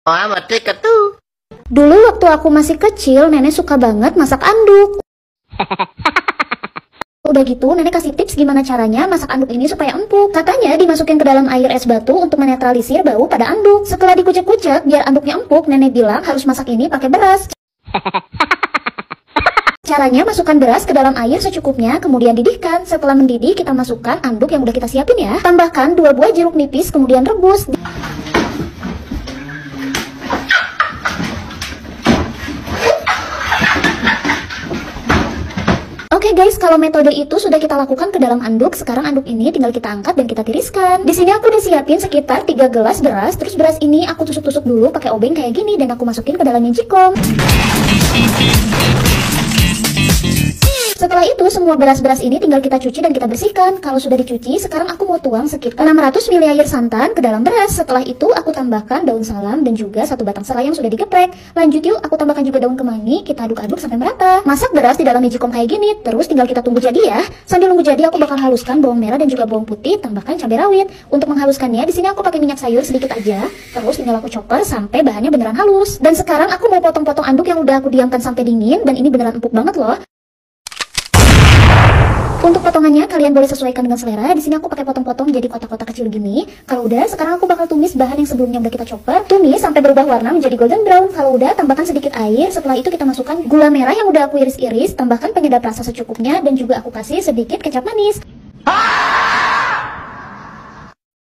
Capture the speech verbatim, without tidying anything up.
Oh, mati ketu. Dulu waktu aku masih kecil, nenek suka banget masak anduk. Udah gitu, nenek kasih tips gimana caranya masak anduk ini supaya empuk. Katanya dimasukin ke dalam air es batu untuk menetralisir bau pada anduk. Setelah dikucek-kucek biar anduknya empuk, nenek bilang harus masak ini pakai beras. Caranya masukkan beras ke dalam air secukupnya, kemudian didihkan. Setelah mendidih, kita masukkan anduk yang udah kita siapin ya. Tambahkan dua buah jeruk nipis, kemudian rebus. Oke guys, kalau metode itu sudah kita lakukan ke dalam anduk, sekarang anduk ini tinggal kita angkat dan kita tiriskan. Di sini aku udah siapin sekitar tiga gelas beras, terus beras ini aku tusuk-tusuk dulu pakai obeng kayak gini dan aku masukin ke dalam magicom. Setelah itu semua beras-beras ini tinggal kita cuci dan kita bersihkan. Kalau sudah dicuci, sekarang aku mau tuang sekitar enam ratus mililiter air santan ke dalam beras. Setelah itu aku tambahkan daun salam dan juga satu batang serai yang sudah digeprek. Lanjut yuk, aku tambahkan juga daun kemangi. Kita aduk-aduk sampai merata. Masak beras di dalam magicom kayak gini, terus tinggal kita tunggu jadi ya. Sambil nunggu jadi, aku bakal haluskan bawang merah dan juga bawang putih, tambahkan cabai rawit. Untuk menghaluskannya, di sini aku pakai minyak sayur sedikit aja. Terus tinggal aku chopper sampai bahannya beneran halus. Dan sekarang aku mau potong-potong anduk yang udah aku diamkan sampai dingin, dan ini beneran empuk banget loh. Untuk potongannya kalian boleh sesuaikan dengan selera. Di sini aku pakai potong-potong jadi kotak-kotak kecil gini. Kalau udah, sekarang aku bakal tumis bahan yang sebelumnya udah kita chopper. Tumis sampai berubah warna menjadi golden brown. Kalau udah, tambahkan sedikit air. Setelah itu kita masukkan gula merah yang udah aku iris-iris. Tambahkan penyedap rasa secukupnya dan juga aku kasih sedikit kecap manis.